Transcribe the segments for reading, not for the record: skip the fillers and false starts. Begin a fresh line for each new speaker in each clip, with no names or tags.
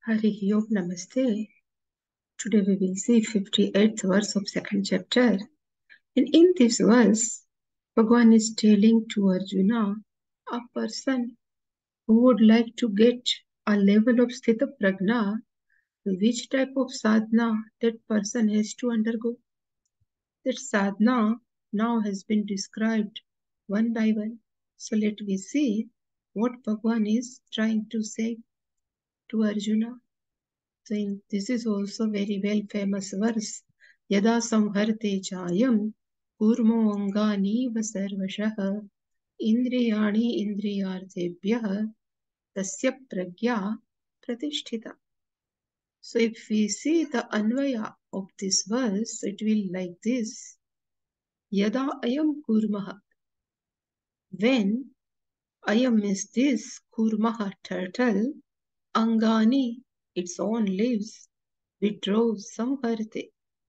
Hari Om Namaste. Today we will see 58th verse of second chapter. And in this verse, Bhagavan is telling to Arjuna, a person who would like to get a level of Sthita Prajna, which type of sadhana that person has to undergo. That sadhana now has been described one by one. So let me see what Bhagavan is trying to say to Arjuna. So this is also very well famous verse. Yada samharte chayam kurmo angani vasarvashah indriyani indriyarthebhyah tasya pragya pratisthita. So if we see the anvaya of this verse, it will like this. Yada ayam kurmah. When ayam is this kurmah turtle, angani, its own leaves, withdraws samharte.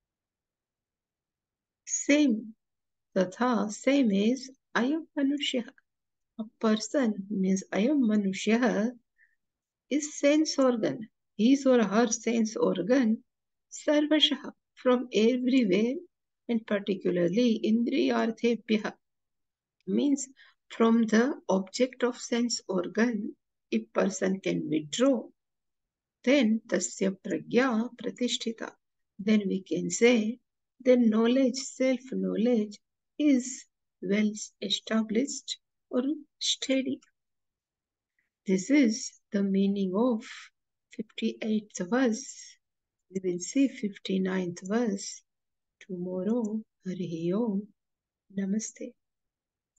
Same, tatha, same is ayam manushya. A person means ayam manushya is sense organ. His or her sense organ, sarvashah, from everywhere and particularly indriyarthebhyah, means from the object of sense organ, if person can withdraw, then tasya pragya pratisthita. Then we can say, then knowledge, self-knowledge is well established or steady. This is the meaning of 58th verse. We will see 59th verse tomorrow. Hari Om. Namaste.